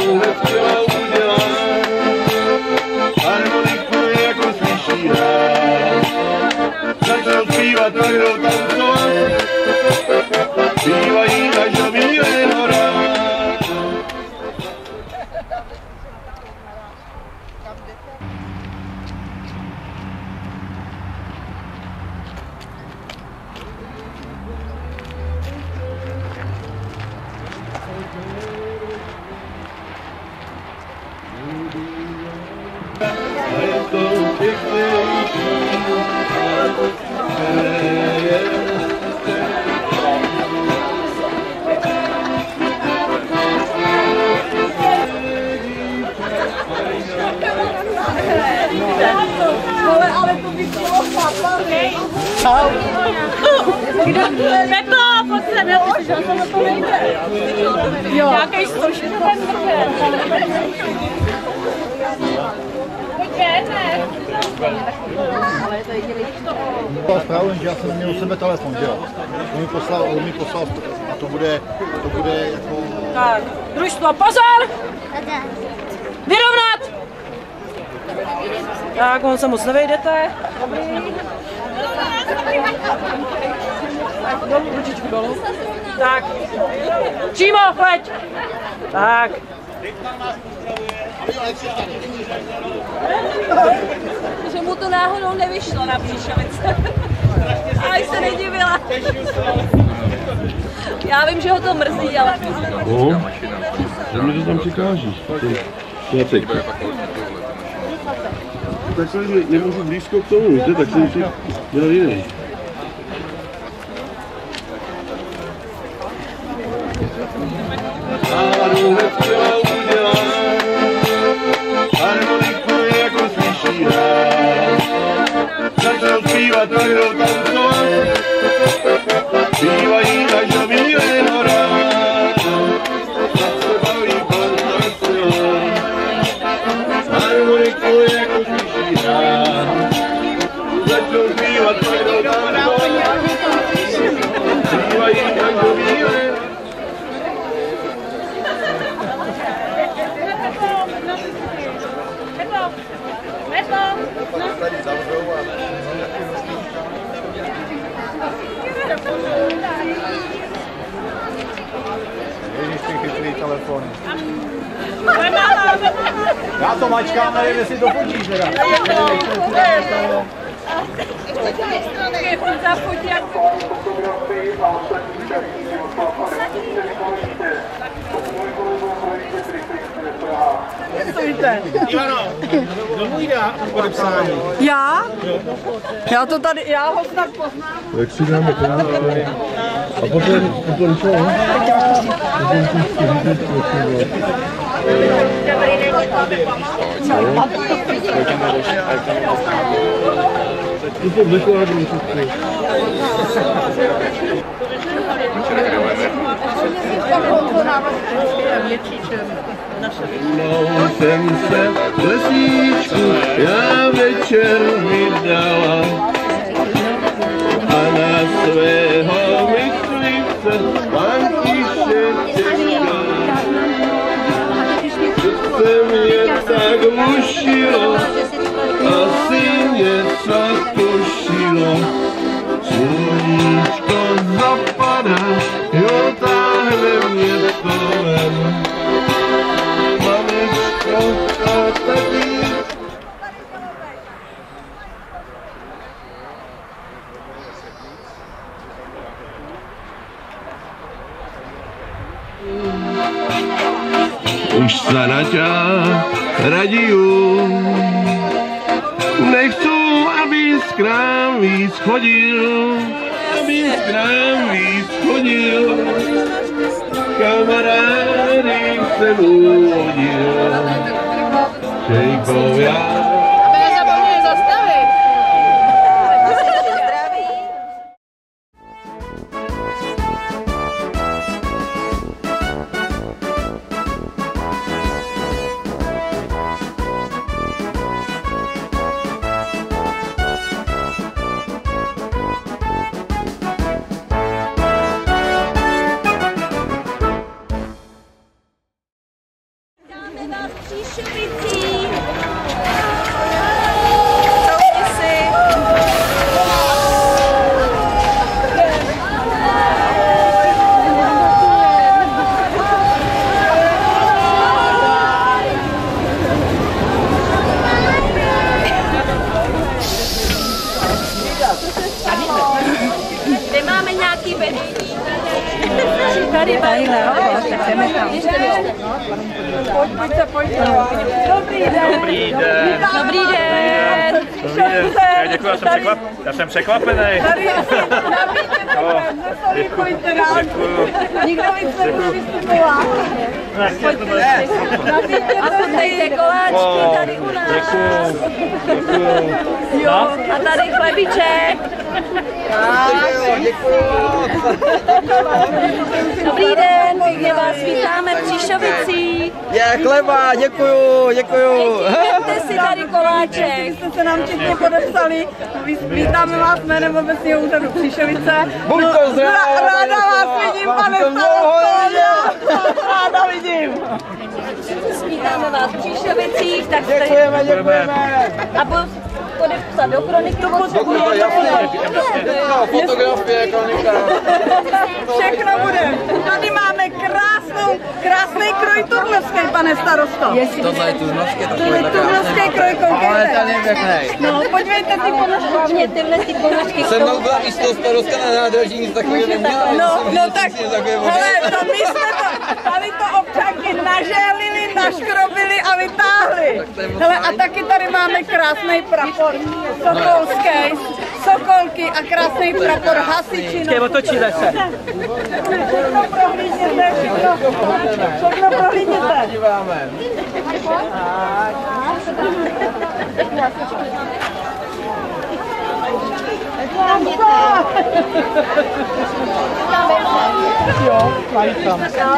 tuhle chtěla udělat, harmoniku jako slyší hrát. Začal zpívat, pak jdou tancovat, zpívají až do bílého rána. A je to pěknější, ale to by bylo chápaný. Pepo, pojď sem, já ty že to na to nejde. Jo. Nějakej stoží to ten Byla zpráva, že já jsem neměl u sebe telefon dělat. On mi poslal a to bude jako... Tak, družstvo, pozor! Vyrovnat! Tak, on se moc nevejdete. Dolů, ručičku dolů. Tak, přímo, pojď! Tak. Že mu to náhodou nevyšlo na příšovice. Ale se nedivila. Já vím, že ho to mrzí, ale... že mi to tam přikážíš. Jacek. Tak jsem nemůžu blízko k tomu, víte, tak jsem si dělal jiný. Náladu nechtěla udělat, harmoniku jako slyší hrát. Začal zpívat, pak jdou tancovat, zpívají až do bílého rána. Zase baví kontrastilán, harmoniku jako slyší hrát. Začal zpívat, pak jdou tancovat, zpívají až do bílého rána. Ježíš, ty chytrý telefon. Já to mačkám, nevím, jestli to chodíš teda. Ivano, kdo mu dá podepsání? Já? Já to tady, já ho snad poznám. Jak si dáme krásně. A potom co? To vykládám všechny. Mnou jsem se v lesíčku já večer vydala a na svého myslivce Františe čekal. Se mě tak mušilo, asi něco pošilo. Sluníčko zapadá, jo, táhne mě to ven. Mamičko a tatík. Už se naťá radiu, nechcú, aby z krám víc chodil, kamarády se mu hodil, šejkovia. Příševicí. Souhni si. Kde máme nějaký vedení? Tady, tak jdeme tam. Pojďte. Dobrý den. Dobrý den. Dobrý den. Děkuji, já jsem překvapený. Tady pojďte dál. Nikdo víc nebude vystupovat. A chutnejte koláčky tady u nás. Děkuji. Jo, a tady chlebiček. Dobrý den, pěkně vás vítáme v Příšovicích. Je chleba, děkuju. Vemte si tady koláček. Jste se nám všichni podepsali. Vítáme vás jménem obecního úřadu Příšovice. Buďte zdraví. Ráda vás vidím, pane starosto. Ráda vidím. Vítáme vás v Příšovicích. Tak Děkujeme. A podepsat do kroniky potřebujeme. Fotografie, kronika. Všechno bude. Tady máme krásný kroj turnovský, pane starosto. Tohle je turnovské, to To je turnovský kroj ale koukejte. ten je pěknej. No, podívejte ty ponožky. Hlavně tyhle ty ponožky. Se mnou byla místo starostka na nádraží, nic takového neměla. No tak, hele, to my jsme tady to občanky nažélili, naškrobili a vytáhli. Hele, a taky tady máme krásný prapor sokolský, sokolky a krásný prapor hasiči. Otočíte se. Všechno prohlídněte, všechno prohlídněte. Díváme. Jo, mají tam.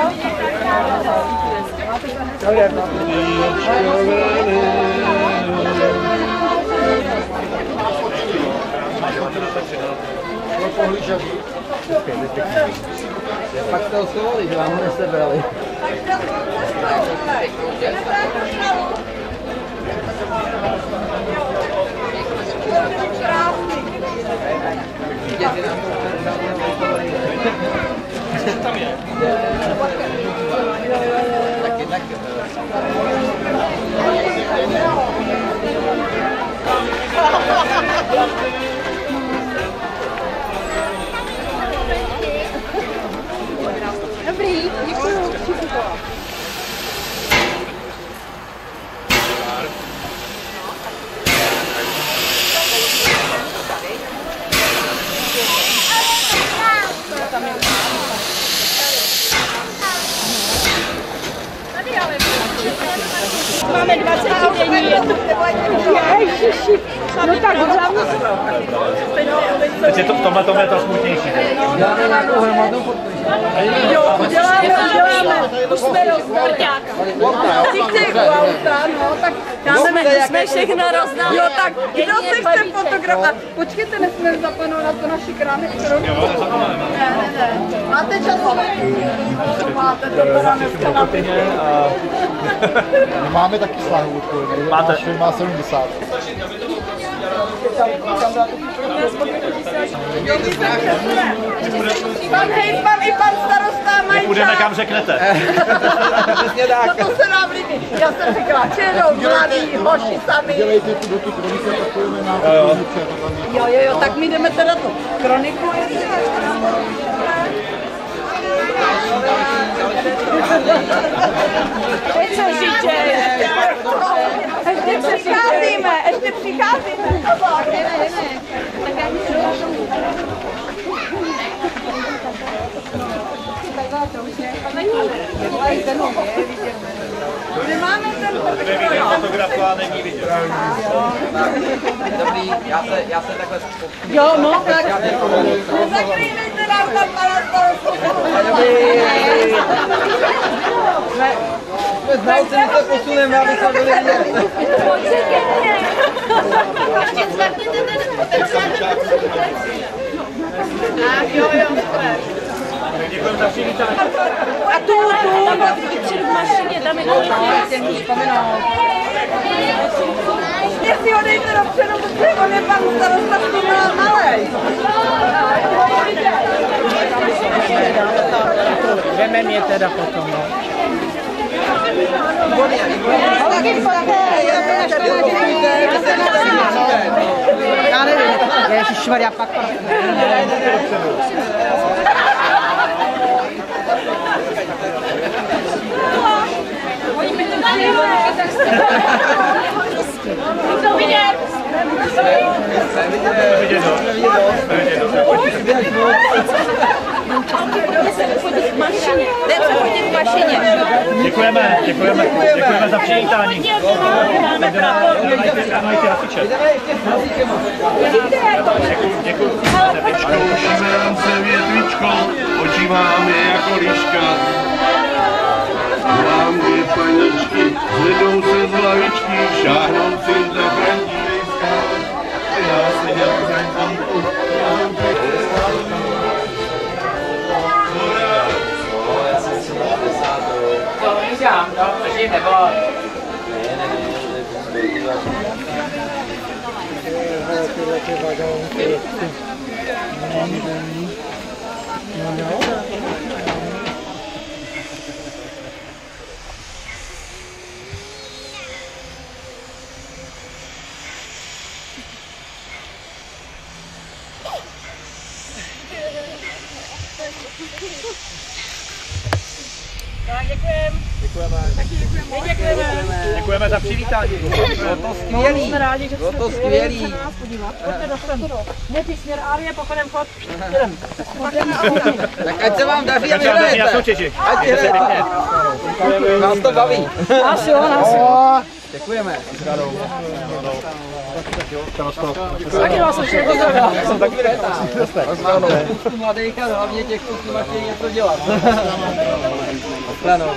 Pak jste ho schovali, že vám ho nesebrali. Dobrý, děkuju. Máme 20 denní. Ježiši. No tak hlavně. Takže v tomhle tom je to smutnější. Dáme nějakou hromadnou fotku. Jo, uděláme. Už jsme rozvrťák. Ty chtějí u auta, no, tak dáme. Jsme všechno rozdali. Jo, tak kdo si chce fotografovat? Počkejte, nesmíme zapomenout na to naši krámy, kterou... Ne. Máte časové? Máte to teda dneska na pině. Máme taky slanůvku, náš film má 70. Pan hejtman i pan starosta mají Půjdeme čas. kam řeknete. Přesně tak. To se nám líbí. Já jsem říkala, že jedou mladí hoši sami. Dělejte tu do tu kroniku, tak půjdeme na kroniku. Jo, tak my jdeme teda tu kroniku. Co žitě? Ještě přicházíme. Kde máme ten Fotografá není vidět. Dobrý, já se takhle Jo, no, tak. Nezakrývejte nám tam pana starostu. Jsme znalci, my se posuneme, aby jsme byli vidět. Pojďte ke mně. Jo. Děkujeme za přivítání. A tu. Vypředu v mašině tam je Ještě si odejte dopředu, protože on je pan starosta s tím malej. Veme mě teda potom, no. Taky foté, Já nevím, ježišmarja, pak. to vidět. Děkujeme za přivítání. Děkuji. Ušíme nám se větvičko, oči máme jako liška. Mám dvě paničky, zvedou se z lavičky, šáhnou si za Františka. Já seděl v Františku. Já jsem si na 10. To říkám, no, takže nebylo. Děkujeme za přivítání. Bylo to skvělý. Ne, ty směr Árie, pochodem chod. Tak ať se vám daří a vyhrajete. Ať vyhrajete. Nás to baví. Nás jo. Děkujeme. Taky vás jsem všechno pozdravila. Já jsem taky retá. Máme spoustu mladých a hlavně těch, co s nima chtějí něco dělat. Ano.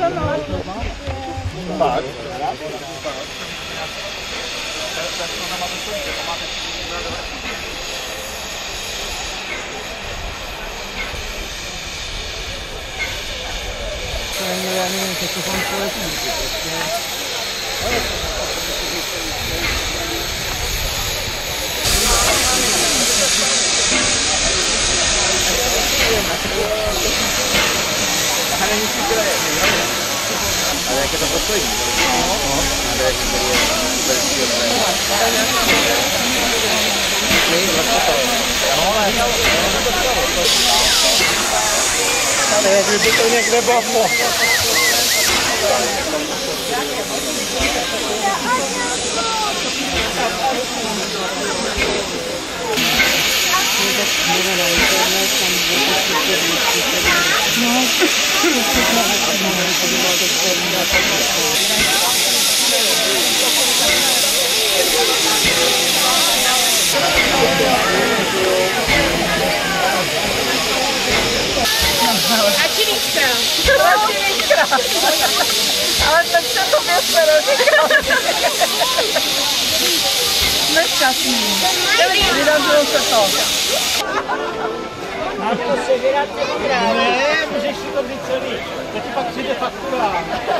Ale jak je to poslední? Ale kdyby to někde bavlo. Ale teď se to věcme rozříkal. Nešťastný. Vydařilo se to. Ne, můžeš si to vzít celý. To ti pak přijde faktura.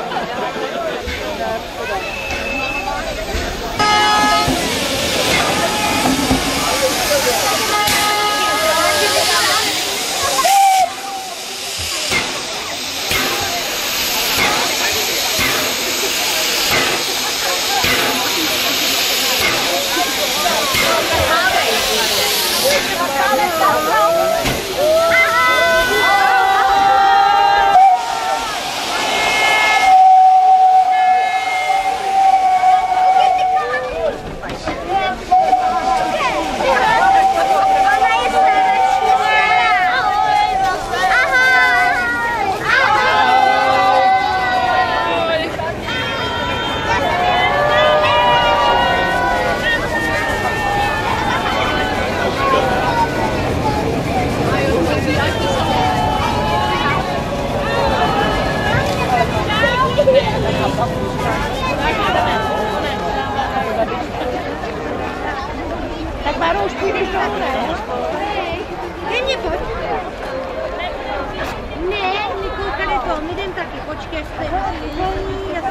Tak Báro, už půjdeš do hry. Ke mně pojď. Ne, my koukali to, my jdem taky, počkej, jste volný,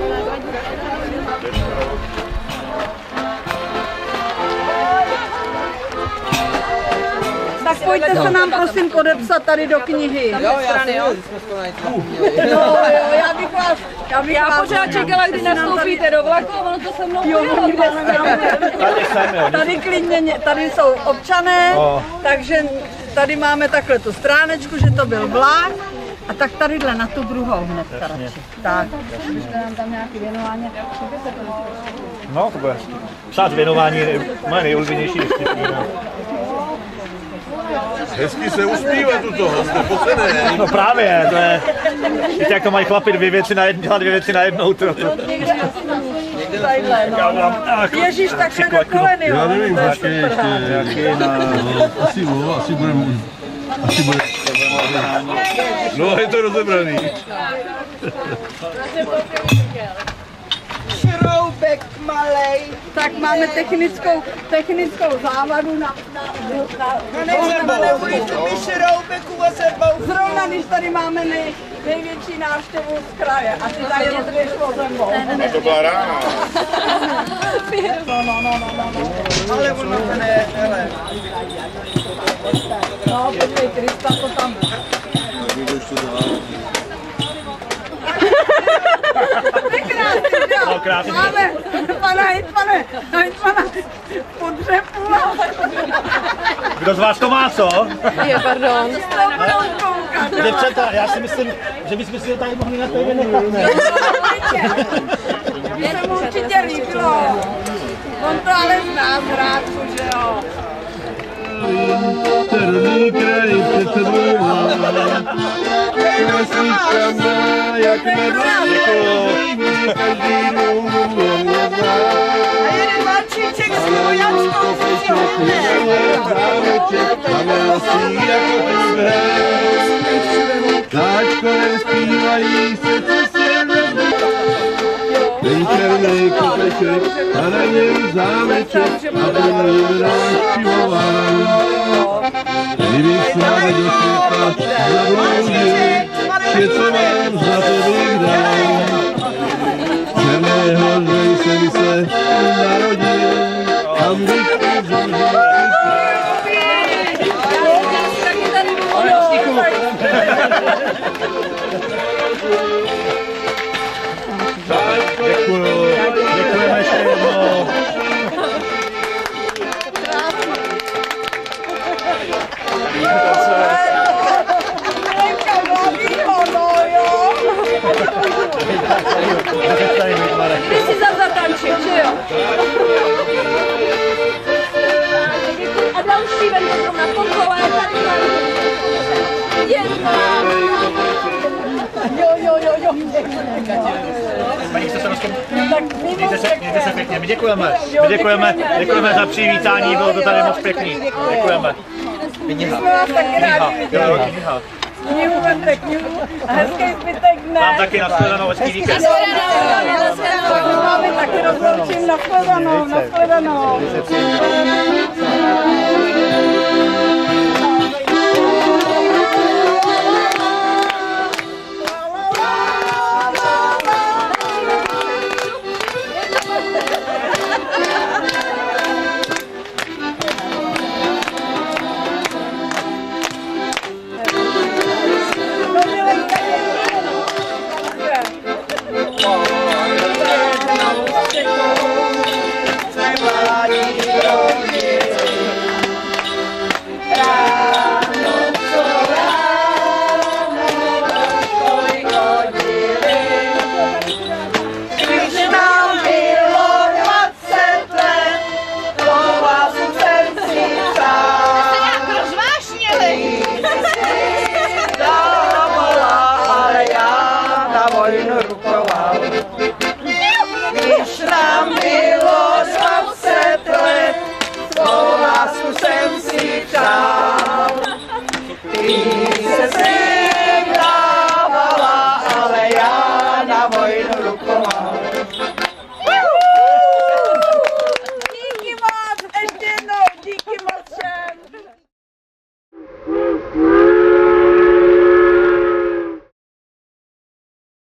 Tak pojďte se nám prosím podepsat tady do knihy. Jo, já jsem jsme skoro No, jo, já bych vás Pořád čekala, kdy nastoupíte do vlaku a ono to se mnou Tady klidně, tady jsou občané, takže tady máme takhle tu stránečku, že to byl vlak. A tak tadyhle na tu druhou hned radši. Tak. Můžete nám tam nějaký věnování? No, to bude. Psát věnování je moje nejoblíbenější disciplína. Hezky se uspívá tuto, jste pocené. No právě, to je, víte, jak to mají chlapi dvě věci na jednou. Tadyhle, no. Ježíš, takhle do koleny, jo. Já nevím, ještě asi budeme. No, je to rozebraný. Šroubek malej. Tak máme technickou závadu na zrovna, když tady máme největší návštěvu z kraje. A ty tady jedeš vozem. To byla rána. No. Ale ono to ne, hele. No, podívej, Krista to tam. No, krásně. Máme pana hejtmana Podřepula. Kdo z vás to má, co? Je, pardon. Děvčata, já si myslím, že bychom si to tady mohli na té nechat, ne? Mně se mu určitě líbilo. On to ale zná z ráku, že jo. Černý kraj se tebou Vesnička má, jak medvědí, každý dům je zná. A jeden malčíček s vojačkou si hodne. Zámeček a melosí jako příběh. Táčkové zpívají se, co se nezná. Ten černý kopeček a na něm zámeček a ten je rozčivován. Kdyby sláva do světa zabloudil, vše, co mám, za to bych dal. Černého jsem se narodil, tam bych uzavřel. Děkuju. Děkujeme ještě jednou. Ty si zatančil, že jo? A další ven potom na pokole, tady jedna. Jo. Paní Stefanosko, mějte se pěkně. My děkujeme za přivítání, bylo to tady moc pěkný. Děkujeme. My jsme vás taky rádi viděli. Knihu vemte knihu a hezký zbytek dne. Mám taky nashledanou, hezký víkend. Máme taky rozloučím, nashledanou.